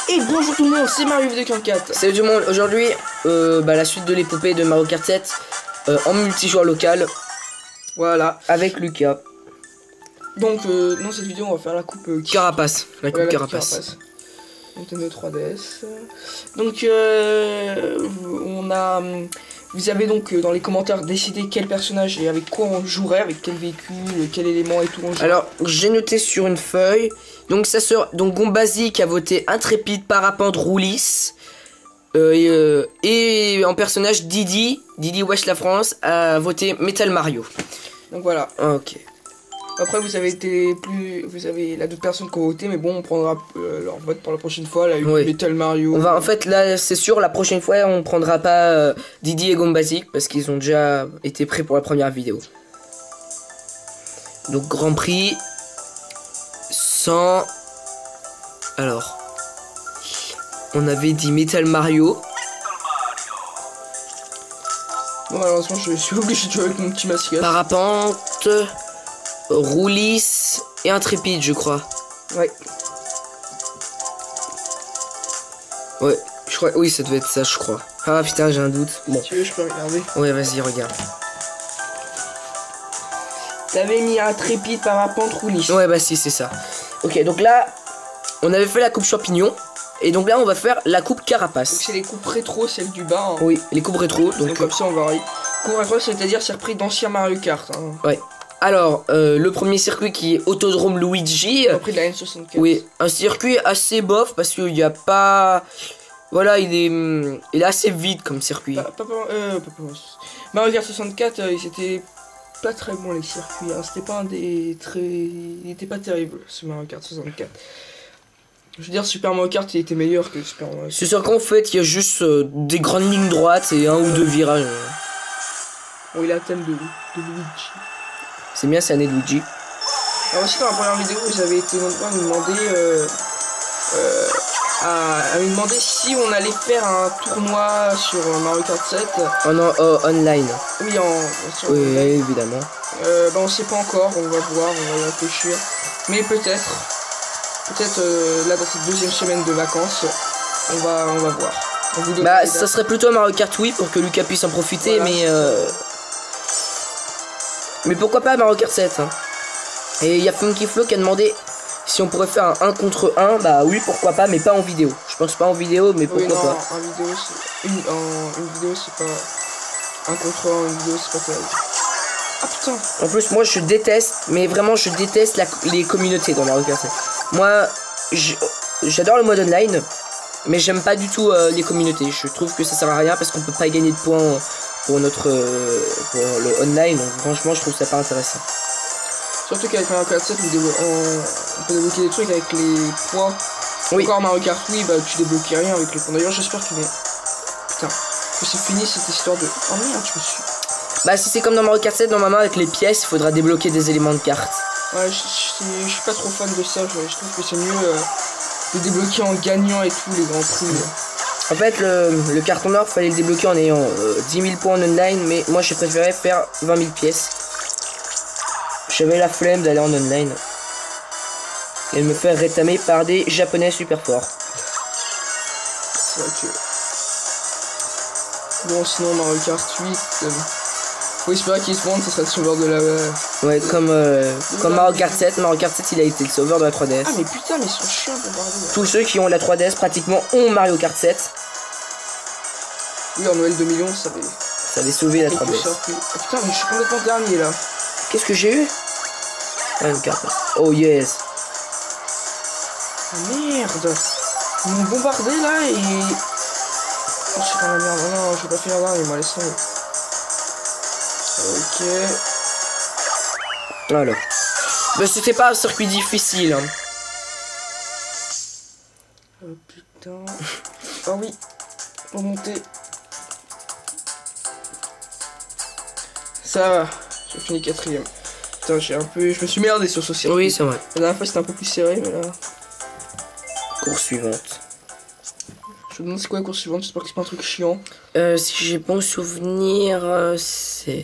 Et bonjour tout le monde, c'est Mario Vidéo 44. Salut tout le monde, aujourd'hui la suite de l'épopée de Mario Kart 7 en multijoueur local. Voilà. Avec Lucas. Donc dans cette vidéo on va faire la coupe Carapace. La coupe Carapace. Nintendo 3DS. Donc vous avez donc dans les commentaires décidé quel personnage et avec quoi on jouerait, avec quel véhicule, quel élément et tout on jouerait. Alors j'ai noté sur une feuille. Donc ça sera donc Gombasic a voté Intrépide, Parapente, Roulis. Et en personnage Didi Wesh la France a voté Metal Mario. Donc voilà. Ok. Après vous avez la d'autres personnes qui ont voté, mais bon on prendra leur vote pour la prochaine fois. Là, oui. Metal Mario. On va en fait là c'est sûr la prochaine fois on prendra pas Didi et Gombasic parce qu'ils ont déjà été prêts pour la première vidéo. Donc Grand Prix 100. Alors on avait dit Metal Mario. Bon malheureusement je suis obligé de jouer avec mon petit masque. Parapente, Roulis et Intrépide je crois. Ouais. Ouais, je crois, oui ça devait être ça je crois. Ah putain j'ai un doute. Bon. Si tu veux je peux regarder. Ouais vas-y regarde. T'avais mis Intrépide, Parapente, Roulis. Ouais bah si c'est ça. Ok donc là on avait fait la coupe champignon. Et donc là on va faire la coupe Carapace. Donc c'est les coupes rétro, celle du bas. Hein. Oui, les coupes rétro. Donc comme ça on varie. Coupe rétro c'est-à-dire circuit d'ancien Mario Kart. Hein. Ouais. Alors le premier circuit qui est Autodrome Luigi. Après de la N64. Oui, un circuit assez bof parce qu'il n'y a pas. Voilà, il est assez vide comme circuit. Mario Kart 64, ils étaient pas très bons les circuits. Hein. C'était pas un des très. Il était pas terrible ce Mario Kart 64. Je veux dire, Super Mario Kart il était meilleur que Super Mario Kart. C'est sûr qu'en fait, il y a juste des grandes lignes droites et un ou deux virages. Bon, il a un thème de Luigi. C'est bien, c'est année de Luigi. Alors aussi, dans la première vidéo, vous avez été nombreux à nous demander, à me demander si on allait faire un tournoi sur Mario Kart 7. Online. Oui, sur oui, online. évidemment. On sait pas encore, on va voir, on va y réfléchir. Mais peut-être là dans cette deuxième semaine de vacances, on va voir. Bah ça serait plutôt Mario Kart Wii pour que Lucas puisse en profiter, voilà, mais pourquoi pas Mario Kart 7 hein. Et il y a Funky Flo qui a demandé si on pourrait faire un 1 contre 1, bah oui pourquoi pas, mais pas en vidéo. Je pense pas en vidéo, mais pourquoi pas. En vidéo, une vidéo c'est pas 1 contre 1, une vidéo c'est pas terrible. Ah putain. En plus moi je déteste, mais vraiment je déteste les communautés dans Mario Kart 7. Moi j'adore le mode online, mais j'aime pas du tout les communautés. Je trouve que ça sert à rien parce qu'on peut pas gagner de points pour le online, donc franchement je trouve ça pas intéressant. Surtout qu'avec Mario Kart 7 on peut débloquer des trucs avec les points. Oui. Encore Mario Kart Wii, bah tu débloques rien avec les points. D'ailleurs j'espère qu'ils vont. Putain, que c'est fini cette histoire de. Oh merde, je me suis. Bah si c'est comme dans Mario Kart 7, normalement avec les pièces, il faudra débloquer des éléments de carte. Ouais, je suis pas trop fan de ça, je trouve que c'est mieux de débloquer en gagnant et tout les grands prix. En fait, le carton nord, fallait le débloquer en ayant 10 000 points en online, mais moi j'ai préféré faire 20 000 pièces. J'avais la flemme d'aller en online et me faire rétamer par des japonais super forts. C'est vrai que... Bon, sinon Mario Kart 8... Faut espérer qu'il se vende, ce serait le sauveur de la... Ouais, comme Mario Kart 7. Mario Kart 7, il a été le sauveur de la 3DS. Ah mais putain, mais ils sont chiants pour parler. Tous ceux qui ont la 3DS pratiquement ont Mario Kart 7. Oui, en Noël 2011, ça avait sauvé la 3DS. Ah putain, mais je suis complètement dernier là. Qu'est-ce que j'ai eu? Ah, une carte. Oh yes. Ah merde. Ils m'ont bombardé là et... Oh, je suis dans la merde. Non, je vais pas finir dernier, moi, laisse tomber. Ok. Voilà. Mais c'était pas un circuit difficile. Hein. Oh putain. Ah oui. Remonter. Ça va. J'ai fini 4ème. Putain, je me suis merdé sur ce circuit. Oui, c'est vrai. La dernière fois c'était un peu plus serré, mais là. Course suivante. Je me demande c'est quoi la course suivante, j'espère que c'est pas un truc chiant. Si j'ai bon souvenir, c'est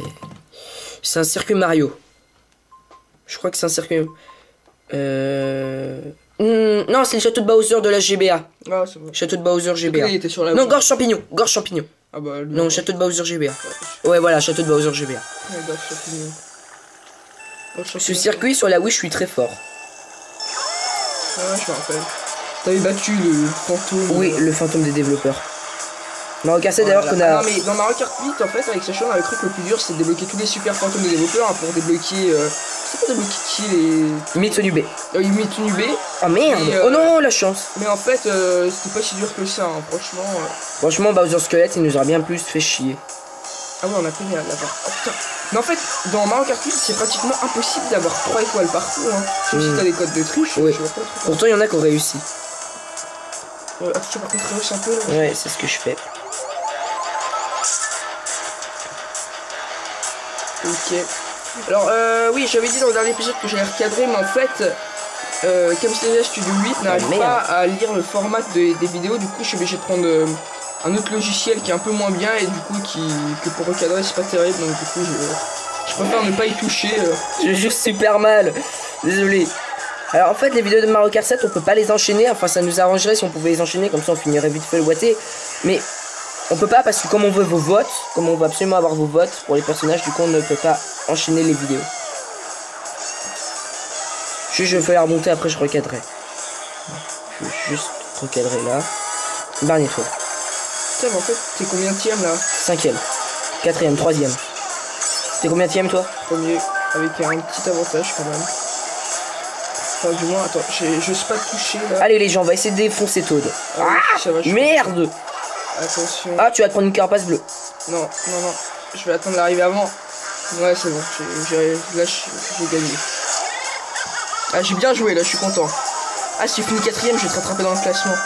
un circuit Mario. Je crois que c'est un circuit. Non, c'est le château de Bowser de la GBA. Ah, c'est vrai. Château de Bowser GBA. Il était sur la Non, gorge champignon. Gorge champignon. Ah bah, lui, Non, château de Bowser GBA. Ouais, voilà, château de Bowser GBA. Ouais, gorge champignon. Gorge Ce champignon. circuit sur la Wii, je suis très fort. Ah, ouais, je me rappelle. T'avais battu le fantôme. Oui, le fantôme des développeurs. Mario Kart 7 d'ailleurs qu'on a... Non mais dans Mario Kart 8 en fait avec Sasha on avait cru que le plus dur c'était de débloquer tous les super fantômes des développeurs hein, pour débloquer... C'est pas débloquer qui les... Mitsunube. Mitsunube. Oh merde. Et, Oh non, la chance. Mais en fait c'était pas si dur que ça hein, franchement. Franchement Bowser Squelette il nous aurait bien plus fait chier. Ah ouais on a peiné à l'avoir. Oh putain. Mais en fait dans Mario Kart 8 c'est pratiquement impossible d'avoir 3 étoiles partout hein. Sauf si t'as des codes de triche. Oui. Je vois pas trop. Pourtant il y en a qui ont réussi. Attention par contre réussi un peu là. Ouais, c'est ce que je fais. Ok. Alors oui j'avais dit dans le dernier épisode que j'allais recadrer mais en fait Camtasia Studio 8 n'arrive pas à lire le format des vidéos, du coup je suis obligé de prendre un autre logiciel qui est un peu moins bien et du coup que pour recadrer c'est pas terrible donc du coup je préfère ne pas y toucher. Je joue super mal. Désolé. Alors en fait les vidéos de Mario Kart 7 on peut pas les enchaîner, enfin ça nous arrangerait si on pouvait les enchaîner comme ça on finirait vite fait le boîtier. Mais on peut pas parce que comme on veut vos votes, comme on veut absolument avoir vos votes pour les personnages, du coup on ne peut pas enchaîner les vidéos. Je vais la remonter après je recadrerai. Je vais juste recadrer là. Dernier tour. Putain mais en fait t'es combien de tième là? 5ème, 4ème, 3ème. T'es combien de tième toi? Premier avec un petit avantage quand même. Enfin du moins attends, j'ose pas toucher là. Allez les gens, on va essayer de défoncer Toad. Ah, ça va, merde. Attention. Ah tu vas te prendre une carapace bleue. Non, non, non. Je vais attendre l'arrivée avant. Ouais, c'est bon. Là, j'ai gagné. Ah, j'ai bien joué, là, je suis content. Ah, si j'ai fini 4ème, je vais te rattraper dans le classement.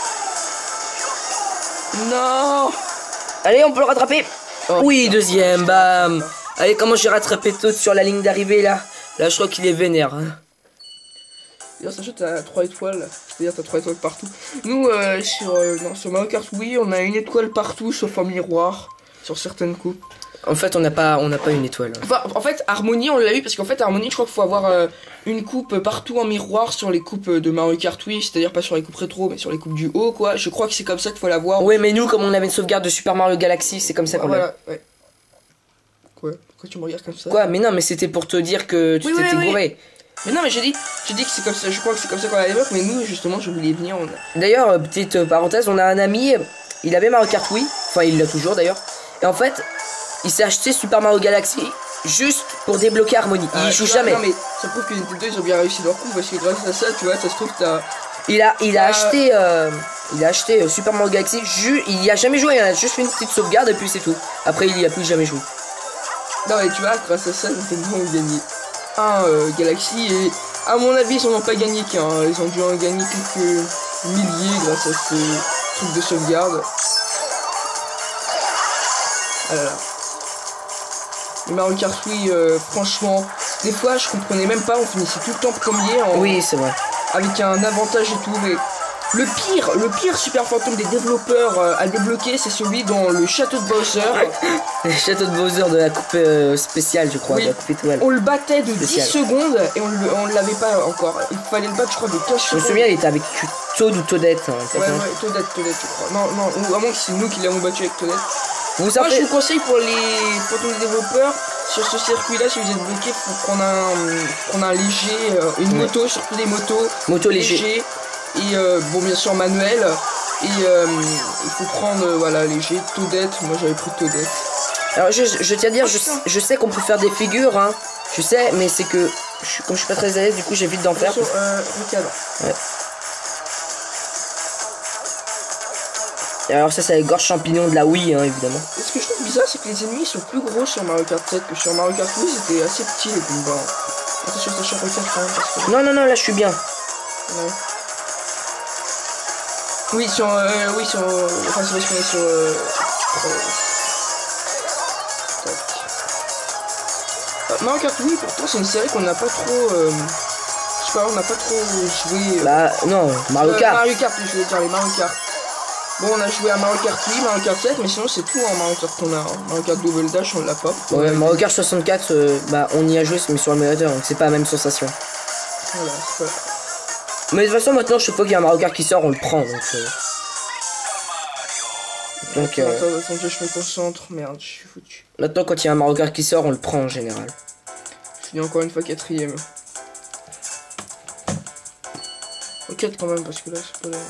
Non. Allez, on peut le rattraper. Oh, oui, putain. 2ème, bam. Allez, comment j'ai rattrapé Toad sur la ligne d'arrivée, là? Là, je crois qu'il est vénère. Hein. D'ailleurs, sachez que t'as 3 étoiles. C'est-à-dire, t'as 3 étoiles partout. Nous, sur Mario Kart, oui, on a une étoile partout, sauf en miroir. Sur certaines coupes. En fait, on n'a pas une étoile. Enfin, en fait, Harmonie, on l'a eu parce qu'en fait, Harmonie, je crois qu'il faut avoir une coupe partout en miroir sur les coupes de Mario Kart Wii, c'est-à-dire pas sur les coupes rétro, mais sur les coupes du haut, quoi. Je crois que c'est comme ça qu'il faut l'avoir. Ouais, mais nous, comme on avait une sauvegarde de Super Mario Galaxy, c'est comme ça qu'on l'a. Voilà, ouais. Quoi? Pourquoi tu me regardes comme ça? Quoi? Mais non, mais c'était pour te dire que tu t'étais gouré. Mais non, mais j'ai dit que c'est comme ça, je crois que c'est comme ça qu'on l'a l'époque, mais nous, justement, je voulais venir. D'ailleurs, petite parenthèse, on a un ami, il avait Mario Kart Wii, enfin, il l'a toujours d'ailleurs, et en fait, il s'est acheté Super Mario Galaxy juste pour débloquer Harmonie. Il joue jamais. Non, mais ça prouve que Nintendo ils ont bien réussi leur coup parce que grâce à ça, tu vois, ça se trouve, t'as. Il a acheté Super Mario Galaxy, il y a jamais joué, il a juste fait une petite sauvegarde et puis c'est tout. Après, il y a plus jamais joué. Non, mais tu vois, grâce à ça, Nintendo ont gagné un Galaxy et à mon avis, ils en ont pas gagné qu'un. Ils ont dû en gagner quelques milliers grâce à ce truc de sauvegarde. Ah là là. Les Mario Kart Wii, franchement, des fois je comprenais même pas, on finissait tout le temps premier Oui, c'est vrai. avec un avantage et tout, mais le pire super fantôme des développeurs à débloquer, c'est celui dans le château de Bowser. Le château de Bowser de la coupe spéciale, je crois, Oui. de la coupe étoile. On le battait de Spécial. 10 secondes et on l'avait pas encore. Il fallait le battre, je crois, de 15 Je me secondes. souviens, il était avec Toad ou Toadette. Hein, Ouais, Toadette, je crois. Non, ou à moins que c'est nous qui l'avons battu avec Toadette. vous Moi, savez, je vous conseille pour les fantômes développeurs, sur ce circuit-là, si vous êtes bloqué, faut prendre un léger, une moto, surtout des motos. moto léger. Et bon, bien sûr, manuel. Et il faut prendre, voilà, léger. Toadette, moi j'avais pris Toadette. Alors, je tiens à dire, je sais qu'on peut faire des figures, hein. Je sais, mais c'est que, comme je suis pas très à l'aise, du coup, j'évite d'en faire. Recadre. Ouais. Et alors ça c'est les gorges champignons de la Wii hein, évidemment. Et ce que je trouve bizarre c'est que les ennemis sont plus gros sur Mario Kart 7 que sur Mario Kart Wii, c'était assez petit les combats. Attention ça chaque fois quand même parce que... Non là je suis bien. Ouais. Oui sur... Enfin c'est parce qu'on est sur... Mario Kart Wii pourtant c'est une série qu'on n'a pas trop... Je sais pas, on n'a pas trop joué... Bah non, Mario Kart. Mario Kart, je voulais dire les Mario Kart. Bon, on a joué à Mario Kart Wii, Mario Kart 7, mais sinon c'est tout en Mario Kart qu'on a. Hein. Mario Kart Double Dash, on l'a pas. Ouais, Mario Kart 64, bah on y a joué, mais sur l'émulateur, donc c'est pas la même sensation. Voilà, c'est pas... Mais de toute façon, maintenant, chaque fois qu'il y a un Mario Kart qui sort, on le prend. Attends, je me concentre. Merde, je suis foutu. Maintenant, quand il y a un Mario Kart qui sort, on le prend en général. Je finis encore une fois 4ème. Au 4 quand même, parce que là, c'est pas là.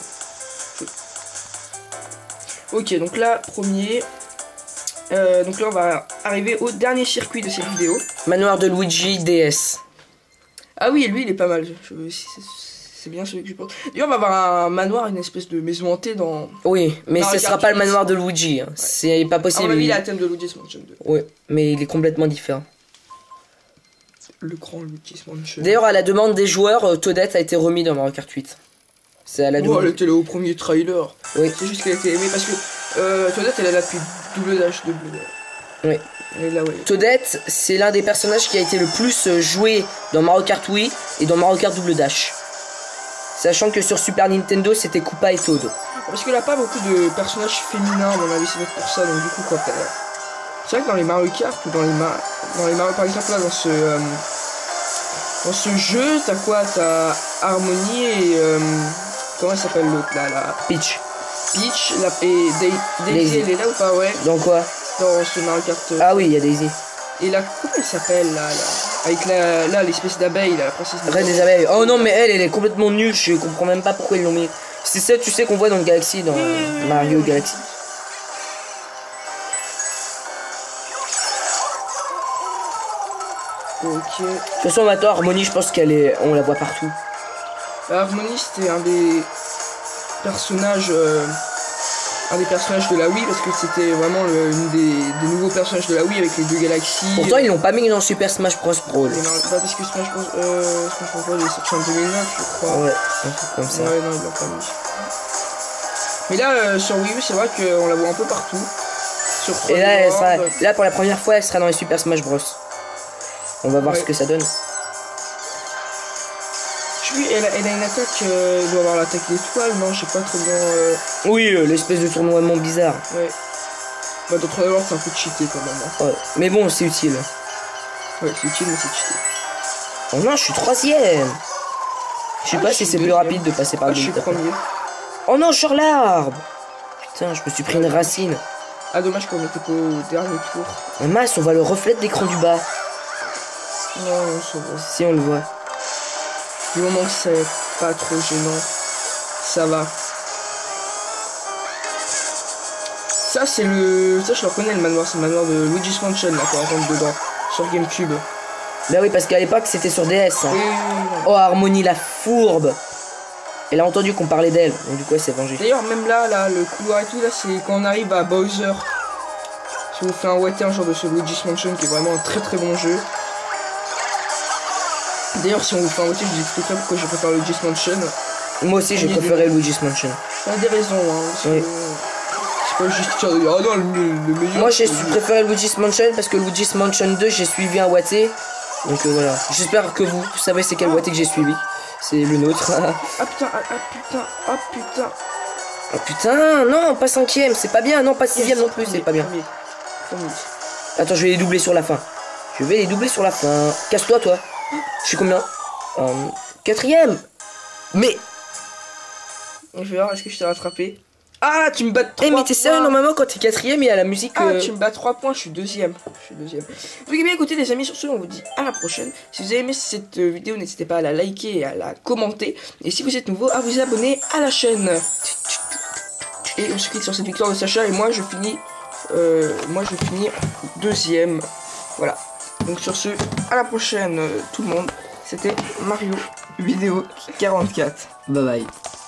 Ok, donc là, premier. Donc là, on va arriver au dernier circuit de cette vidéo. Manoir de Luigi DS. Ah oui, lui, il est pas mal. C'est bien celui que je pense. D'ailleurs, on va avoir un manoir, une espèce de maison hantée dans... Oui, mais Mario ce sera Kart pas le 8. manoir de Luigi. Hein. Ouais. C'est pas À possible. mon avis, il a la thème de Luigi's Mansion 2. Oui, mais il est complètement différent. Le grand Luigi's Mansion. D'ailleurs, à la demande des joueurs, Toadette a été remis dans Mario Kart 8. C'est à la Oh, demande. elle était là au premier trailer. Oui. C'est juste qu'elle était aimée parce que Toadette, elle est là depuis Double Dash. Oui. Elle est là, ouais. Toadette, c'est l'un des personnages qui a été le plus joué dans Mario Kart Wii et dans Mario Kart Double Dash. Sachant que sur Super Nintendo, c'était Koopa et Toad. Parce qu'elle a pas beaucoup de personnages féminins, à mon avis, c'est peut-être pour ça. Donc, du coup, quoi, c'est vrai que dans les Mario Kart ou dans les Mario, par exemple, là, dans ce jeu, t'as quoi? T'as Harmony et. Comment elle s'appelle l'autre là, Peach. Peach et Daisy, elle est là ou pas? Ouais. Dans quoi? Dans ce Mario Kart. Ah oui, il y a Daisy. Et là, comment elle s'appelle là? Avec l'espèce d'abeille, la princesse Reine des abeilles. Oh non, mais elle est complètement nulle. Je comprends même pas pourquoi ils l'ont mis. C'est ça, tu sais, qu'on voit dans le Galaxy, dans Mario Galaxy. Ok. De toute façon, maintenant, Harmony, je pense qu'elle est. On la voit partout. Harmony, c'était un des personnages. De la Wii parce que c'était vraiment une des nouveaux personnages de la Wii avec les deux galaxies. Pourtant, ils l'ont pas mis dans Super Smash Bros. Brawl. Parce que Smash Bros. Il est sorti en 2009, je crois. Ouais, un truc comme ça. Ouais, non, ils l'ont pas mis. Mais là, sur Wii U, c'est vrai qu'on la voit un peu partout. Sur Et là, là, pour la première fois, elle sera dans les Super Smash Bros. On va voir ce que ça donne. Elle a une attaque, elle doit avoir l'attaque d'étoile, non, je sais pas trop bien. Oui, l'espèce de tournoiement bizarre. Ouais. Bah, dans Trailer, c'est un peu cheaté quand même. Hein. Ouais. Mais bon, c'est utile. Ouais, c'est utile, mais c'est cheaté. Oh non, je suis 3ème. Je sais pas si c'est plus rapide de passer par le je suis premier. Oh non, sur l'arbre. Putain, je me suis pris une racine. Ah, dommage qu'on était pas au dernier tour. Mais mince, on voit le reflet de l'écran du bas. Non, ça va. Si, on le voit. Du moment que c'est pas trop gênant, ça va. Ça, c'est le. Ça, je le reconnais, le manoir. C'est le manoir de Luigi's Mansion, là, quand on rentre dedans. Sur GameCube. Bah oui, parce qu'à l'époque, c'était sur DS. Hein. Oui. Oh, Harmony, la fourbe. Elle a entendu qu'on parlait d'elle, donc du coup, elle s'est vengée. D'ailleurs, même là, le couloir et tout, là, c'est quand on arrive à Bowser. Si vous faites un Water, un genre de ce Luigi's Mansion, qui est vraiment un très très bon jeu. D'ailleurs, si on vous fait un Water, je vous expliquerai pourquoi je préfère Luigi's Mansion. Moi aussi, j'ai préféré Luigi's Mansion. Il y a des raisons, hein. Oui. C'est pas juste dire, oh non, le meilleur. Moi, j'ai préféré Luigi's Mansion parce que Luigi's Mansion 2, j'ai suivi un Watté. Donc voilà. J'espère que vous savez c'est quel Watté que j'ai suivi. C'est le nôtre. Ah putain. Oh putain, non, pas 5ème, c'est pas bien. Non, pas 6ème non plus, c'est pas bien. Premier. Attends, je vais les doubler sur la fin. Casse-toi, toi. Je suis combien 4ème. Mais. Je vais voir, est-ce que je t'ai rattrapé? Ah, tu me bats de 3 Eh, mais t'es sérieux, normalement, quand t'es 4ème, il y a la musique. Ah, tu me bats 3 points, je suis deuxième. Donc, bien écoutez, les amis, sur ce, on vous dit à la prochaine. Si vous avez aimé cette vidéo, n'hésitez pas à la liker et à la commenter. Et si vous êtes nouveau, à vous abonner à la chaîne. Et on se quitte sur cette victoire de Sacha. Et moi, je finis deuxième. Voilà. Donc, sur ce, à la prochaine, tout le monde. C'était Mario Vidéo 44. Bye bye.